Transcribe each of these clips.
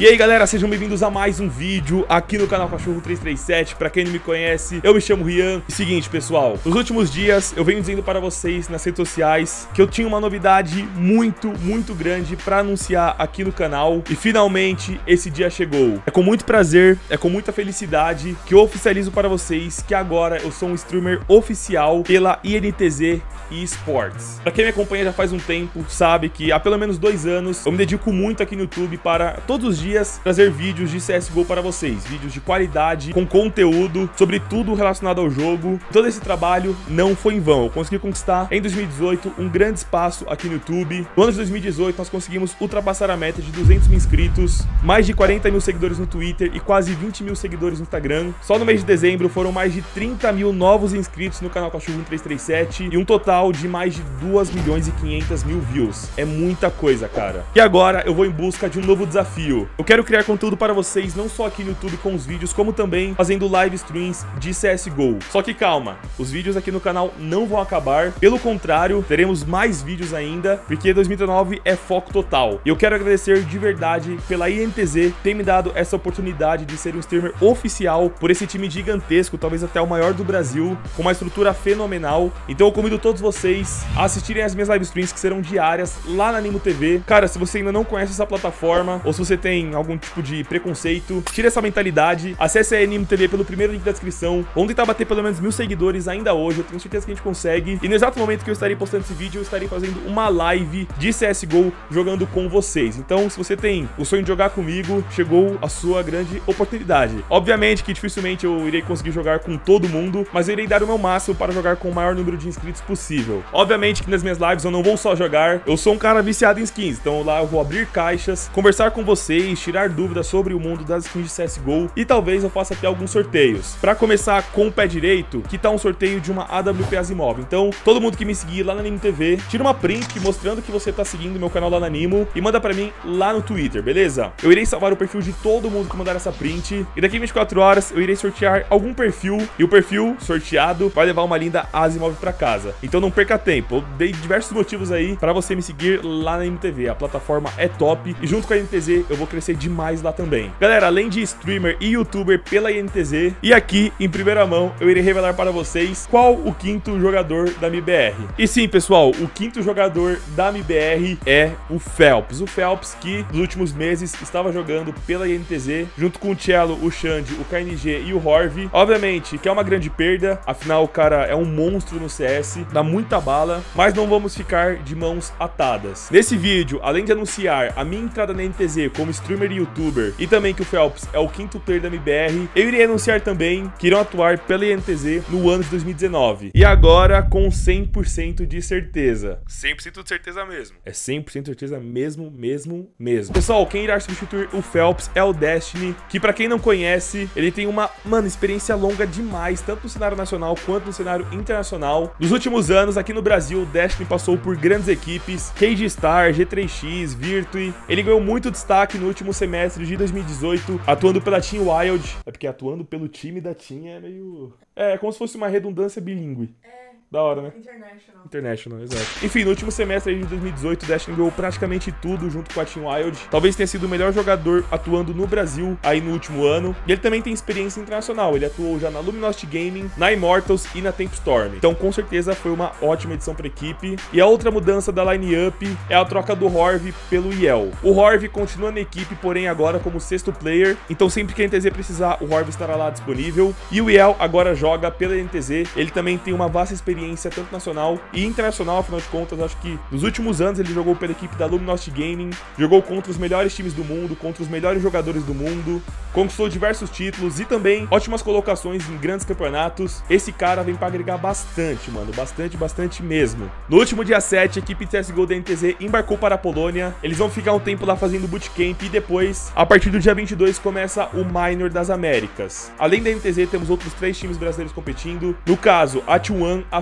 E aí galera, sejam bem-vindos a mais um vídeo aqui no canal Cachorro 337. Pra quem não me conhece, eu me chamo Rian. E seguinte pessoal, nos últimos dias eu venho dizendo para vocês nas redes sociais que eu tinha uma novidade muito grande pra anunciar aqui no canal. E finalmente esse dia chegou. É com muito prazer, é com muita felicidade que eu oficializo para vocês que agora eu sou um streamer oficial pela INTZ Esports. Pra quem me acompanha já faz um tempo, sabe que há pelo menos 2 anos eu me dedico muito aqui no YouTube para todos os dias trazer vídeos de CSGO para vocês, vídeos de qualidade, com conteúdo sobre tudo relacionado ao jogo. Todo esse trabalho não foi em vão, eu consegui conquistar em 2018 um grande espaço aqui no YouTube. No ano de 2018 nós conseguimos ultrapassar a meta de 200 mil inscritos, mais de 40 mil seguidores no Twitter e quase 20 mil seguidores no Instagram. Só no mês de dezembro foram mais de 30 mil novos inscritos no canal Cachorro 337 e um total de mais de 2.500.000 views. É muita coisa, cara. E agora eu vou em busca de um novo desafio. Eu quero criar conteúdo para vocês, não só aqui no YouTube com os vídeos, como também fazendo live streams de CSGO. Só que calma, os vídeos aqui no canal não vão acabar. Pelo contrário, teremos mais vídeos ainda, porque 2019 é foco total. E eu quero agradecer de verdade pela INTZ ter me dado essa oportunidade de ser um streamer oficial por esse time gigantesco, talvez até o maior do Brasil, com uma estrutura fenomenal. Então eu convido todos vocês a assistirem as minhas live streams que serão diárias lá na Animo TV. Cara, se você ainda não conhece essa plataforma ou se você tem algum tipo de preconceito, tira essa mentalidade, acesse a Animo TV pelo primeiro link da descrição. Vamos tentar bater pelo menos 1000 seguidores ainda hoje, eu tenho certeza que a gente consegue. E no exato momento que eu estarei postando esse vídeo, eu estarei fazendo uma live de CSGO jogando com vocês. Então, se você tem o sonho de jogar comigo, chegou a sua grande oportunidade. Obviamente que dificilmente eu irei conseguir jogar com todo mundo, mas eu irei dar o meu máximo para jogar com o maior número de inscritos possível. Obviamente que nas minhas lives eu não vou só jogar, eu sou um cara viciado em skins, então lá eu vou abrir caixas, conversar com vocês, tirar dúvidas sobre o mundo das skins de CSGO e talvez eu faça até alguns sorteios. Pra começar com o pé direito, que tá um sorteio de uma AWP Asimov. Então, todo mundo que me seguir lá na Animo TV, tira uma print mostrando que você tá seguindo meu canal lá na Animo e manda pra mim lá no Twitter, beleza? Eu irei salvar o perfil de todo mundo que mandar essa print e daqui a 24 horas eu irei sortear algum perfil e o perfil sorteado vai levar uma linda Asimov pra casa. Então não perca tempo, eu dei diversos motivos aí pra você me seguir lá na MTV, a plataforma é top e junto com a INTZ eu vou crescer demais lá também. Galera, além de streamer e youtuber pela INTZ, e aqui em primeira mão eu irei revelar para vocês qual o 5º jogador da MIBR. E sim pessoal, o 5º jogador da MIBR é o Phelps. O Phelps que nos últimos meses estava jogando pela INTZ junto com o Cello, o Xande, o KNG e o Horv. Obviamente que é uma grande perda, afinal o cara é um monstro no CS, dá muita bala, mas não vamos ficar de mãos atadas. Nesse vídeo, além de anunciar a minha entrada na INTZ como streamer e youtuber e também que o Phelps é o 5º player da MIBR, eu irei anunciar também que irão atuar pela INTZ no ano de 2019. E agora com 100% de certeza. 100% de certeza mesmo. É 100% de certeza mesmo. Pessoal, quem irá substituir o Phelps é o Destiny, que pra quem não conhece, ele tem uma, experiência longa demais, tanto no cenário nacional quanto no cenário internacional. Nos últimos anos, aqui no Brasil, o Destiny passou por grandes equipes, Cage Star, G3X, Virtue. Ele ganhou muito destaque no último semestre de 2018, atuando pela Team Wild. É porque atuando pelo time da Team é meio... É como se fosse uma redundância bilíngue. Da hora, né? International, exato. Enfim, no último semestre de 2018, o Destiny ganhou praticamente tudo junto com a Team Wild. Talvez tenha sido o melhor jogador atuando no Brasil aí no último ano. E ele também tem experiência internacional. Ele atuou já na Luminosity Gaming, na Immortals e na Tempestorm. Então, com certeza, foi uma ótima edição para a equipe. E a outra mudança da line-up é a troca do Horv pelo Yel. O Horv continua na equipe, porém agora como 6º player. Então, sempre que a INTZ precisar, o Horv estará lá disponível. E o Yel agora joga pela INTZ. Ele também tem uma vasta experiência tanto nacional e internacional, afinal de contas, acho que nos últimos anos ele jogou pela equipe da Luminosity Gaming, jogou contra os melhores times do mundo, contra os melhores jogadores do mundo, conquistou diversos títulos e também ótimas colocações em grandes campeonatos. Esse cara vem pra agregar bastante, mano, bastante mesmo. No último dia 7, a equipe CSGO da INTZ embarcou para a Polônia, eles vão ficar um tempo lá fazendo bootcamp e depois, a partir do dia 22, começa o Minor das Américas. Além da INTZ, temos outros 3 times brasileiros competindo, no caso, a T1, a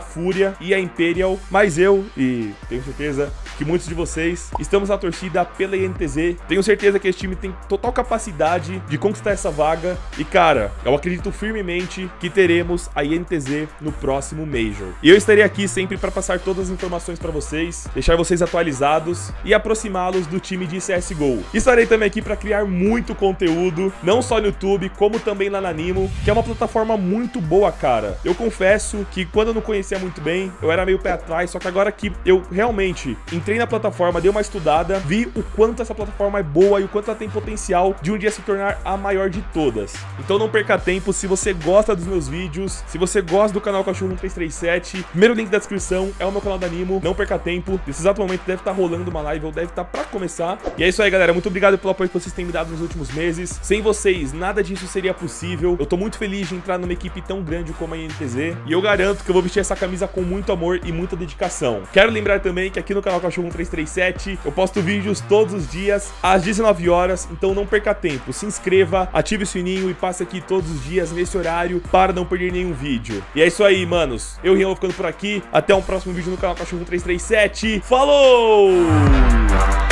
Fúria e a Imperial, mas eu, e tenho certeza que muitos de vocês, estamos na torcida pela INTZ. Tenho certeza que esse time tem total capacidade de conquistar essa vaga e, cara, eu acredito firmemente que teremos a INTZ no próximo Major. E eu estarei aqui sempre para passar todas as informações para vocês, deixar vocês atualizados e aproximá-los do time de CSGO. Estarei também aqui para criar muito conteúdo, não só no YouTube, como também lá na Animo, que é uma plataforma muito boa, cara. Eu confesso que quando eu não conhecia muito bem, eu era meio pé atrás, só que agora que eu realmente entrei na plataforma, dei uma estudada, vi o quanto essa plataforma é boa e o quanto ela tem potencial de um dia se tornar a maior de todas. Então não perca tempo, se você gosta dos meus vídeos, se você gosta do canal Cachorro 1337, primeiro link da descrição é o meu canal da Animo, não perca tempo, nesse exato momento deve estar rolando uma live ou deve estar pra começar. E é isso aí, galera, muito obrigado pelo apoio que vocês têm me dado nos últimos meses. Sem vocês, nada disso seria possível. Eu tô muito feliz de entrar numa equipe tão grande como a INTZ e eu garanto que eu vou vestir essa camisa com muito amor e muita dedicação. Quero lembrar também que aqui no canal Cachorro 1337 eu posto vídeos todos os dias às 19 horas, então não perca tempo. Se inscreva, ative o sininho e passe aqui todos os dias nesse horário para não perder nenhum vídeo. E é isso aí, manos. Eu, Rian, vou ficando por aqui. Até um próximo vídeo no canal Cachorro 1337. Falou!